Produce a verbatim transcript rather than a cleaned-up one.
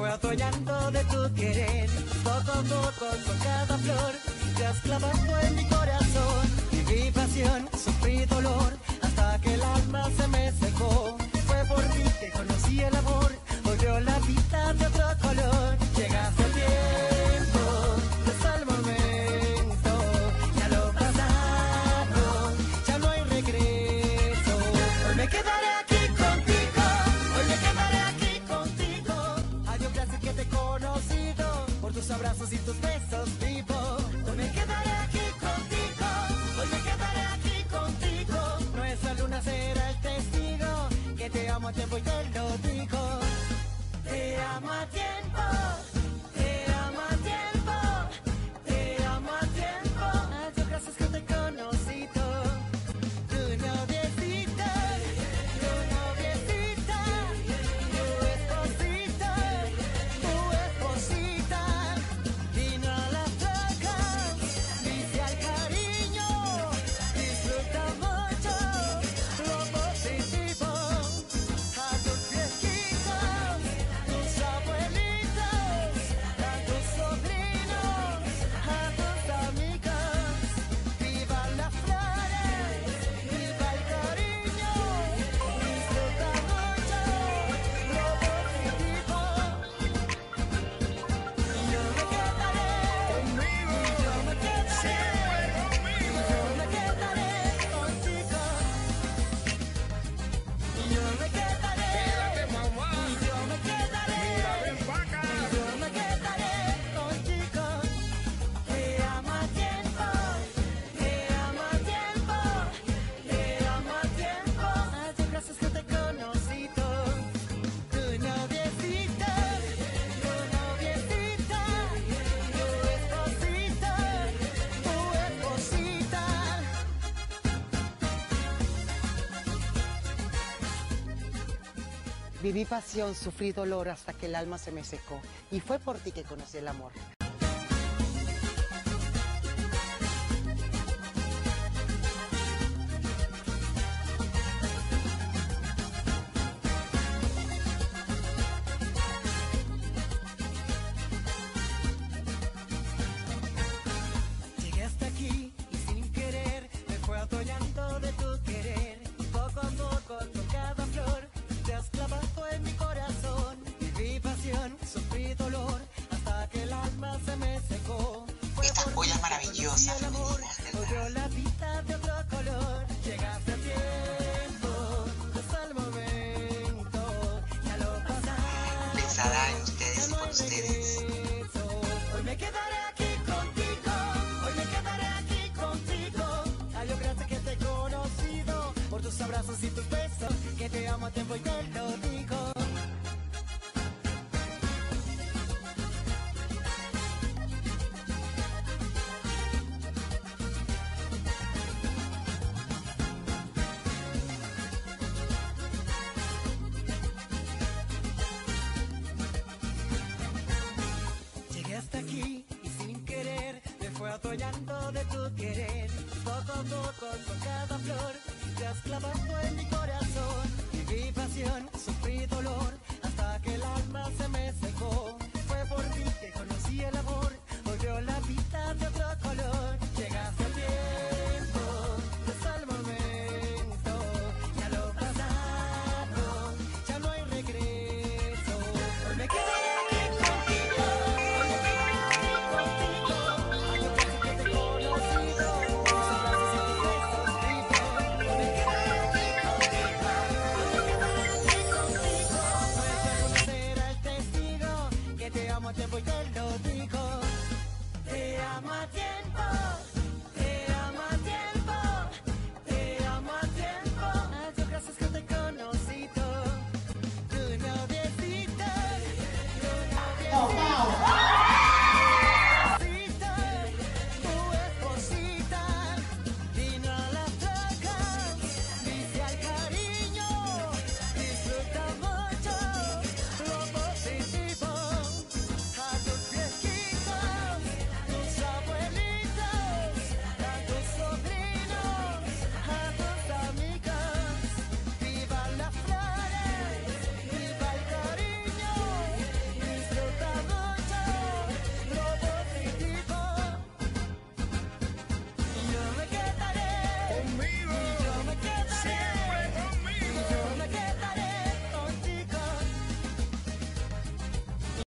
fue adueñando de tu querer. Poco a poco con cada flor te has clavado en mi corazón. Viví pasión, sufrí dolor, hasta que el alma se me secó. Fue por ti que conocí el amor, volvió la vida de otro color. Llegaste a tiempo, hasta el momento, ya lo pasado, ya no hay regreso. Hoy me quedaré aquí contigo, hoy me quedaré aquí contigo. Adiós, gracias que te he conocido, por tus abrazos y tus besos vivo. Hoy me quedaré aquí contigo, hoy me quedaré aquí contigo. Nuestra luna será el testigo, que te amo a tiempo y te lo digo. Te amo a tiempo, te amo a tiempo, te amo a tiempo. Adiós, gracias que te he conocido. Tu noviecita, tu noviecita, tu esposita, tu esposita. Vino a las trocas, dice al cariño, disfruta mucho lo positivo. A tus viejitos, tus abuelitos, a tus sobrinos, a tus amigos. Viva las flores, viva el cariño, disfruta mucho lo positivo. Yo me quedaré conmigo, yo me quedaré conmigo, yo me quedaré contigo. Yo me quedaré, yo me quedaré, yo me quedaré contigo. Te amo a tiempo, te amo a tiempo, te amo a tiempo. Adiós, gracias que te he conocido. Tu noviecita, tu noviecita, tu esposita, tu esposita. Viví pasión, sufrí dolor hasta que el alma se me secó. Y fue por ti que conocí el amor. Llegué hasta aquí y sin querer me fue adueñando de tu querer. Poco a poco con cada flor te has clavado en mi corazón. Viví pasión, sufrí dolor, hasta que el alma se me secó. Fue Estas por joyas ti que maravillosas, conocí el amor, femeninas, volvió la vida de otro color. Llegaste a tiempo, hasta el momento, ya lo pasado. Les dará en ustedes y por ustedes. Hoy me quedaré aquí contigo, hoy me quedaré aquí contigo. Adiós, gracias que te he conocido, por tus abrazos y tus besos, que te amo a tiempo y te lo digo.